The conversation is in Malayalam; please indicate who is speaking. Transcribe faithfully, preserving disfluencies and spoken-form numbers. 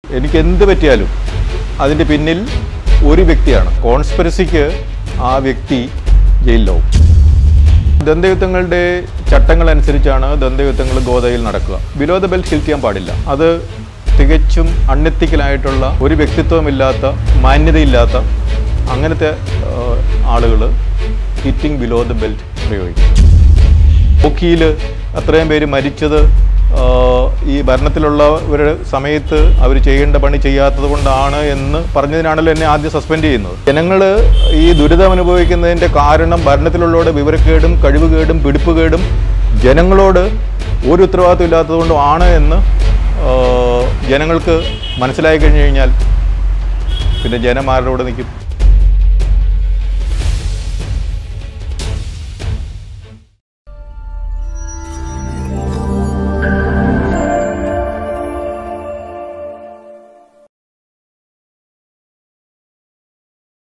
Speaker 1: എനിക്ക് എന്ത് പറ്റിയാലും അതിൻ്റെ പിന്നിൽ ഒരു വ്യക്തിയാണ്. കോൺസ്പിറസിക്ക് ആ വ്യക്തി ജയിലിലാവും. ദന്തയുദ്ധങ്ങളുടെ ചട്ടങ്ങളനുസരിച്ചാണ് ദന്തയുദ്ധങ്ങൾ ഗോദയിൽ നടക്കുക. ബിലോ ദ ബെൽറ്റ് ഹിറ്റ് ചെയ്യാൻ പാടില്ല. അത് തികച്ചും അൺഎത്തിക്കലായിട്ടുള്ള, ഒരു വ്യക്തിത്വമില്ലാത്ത, മാന്യതയില്ലാത്ത അങ്ങനത്തെ ആളുകൾ ഹിറ്റിംഗ് ബിലോ ദ ബെൽറ്റ് പ്രയോഗിക്കും. ഹോക്കിയിൽ അത്രയും പേര് മരിച്ചത് ഈ ഭരണത്തിലുള്ളവരുടെ സമയത്ത് അവർ ചെയ്യേണ്ട പണി ചെയ്യാത്തത് കൊണ്ടാണ് എന്ന് പറഞ്ഞതിനാണല്ലോ എന്നെ ആദ്യം സസ്പെൻഡ് ചെയ്യുന്നത്. ജനങ്ങൾ ഈ ദുരിതം അനുഭവിക്കുന്നതിൻ്റെ കാരണം ഭരണത്തിലുള്ളവരുടെ വിവരക്കേടും കഴിവുകേടും പിടിപ്പുകേടും ജനങ്ങളോട് ഒരു ഉത്തരവാദിത്വം ഇല്ലാത്തത് കൊണ്ടും ആണ് എന്ന് ജനങ്ങൾക്ക് മനസ്സിലായി കഴിഞ്ഞു കഴിഞ്ഞാൽ പിന്നെ ജനം ആരുടെ കൂടെ നിൽക്കും?